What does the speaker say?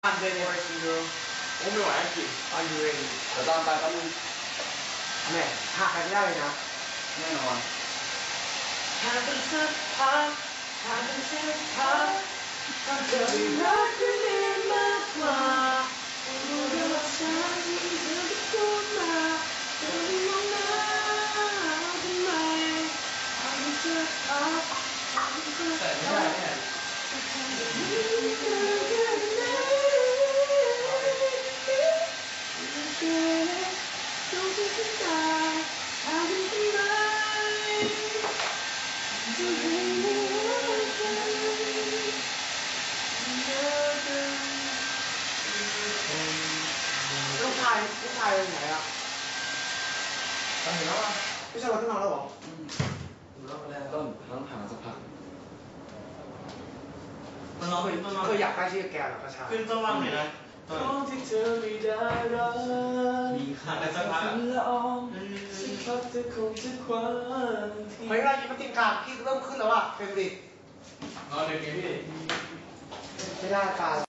I'm ready for you girl โอ้ไม่ไหวจริง Are you ready เดี๋ยวตามไปแป๊บนึงแม่หาใครไม่ได้เลยนะแน่นอนหากันสักพักหากันสักพักถ้าเธอไม่รักกันเองมากกว่ารู้เรื่องฉันที่เธอจะพูดมาเธอไม่มองหน้าทำไมหากันสักพักหากันสักแต่ไม่พัได้กเนี่ยลูกชายไปไหนอ่ะตอนเห็นแล้วอ่ะลูกชายวันที่นอนแล้วเหรอดูแล้วมาแล้วต้นผ่านสักพักมันร้องขึ้นต้นว่าเคยอยากใกล้ชิดกับแกเหรอกระชาขึ้นต้นว่าเลยนะที่เธอไม่ได้รักมีขาดแต่สักพักละอองสักพักเธอคงจะคว้าเฮ้ยเวลายิงมันติดกลางพี่เริ่มขึ้นแล้วอ่ะเป็นดินอนเด็กไงพี่ไม่ได้การ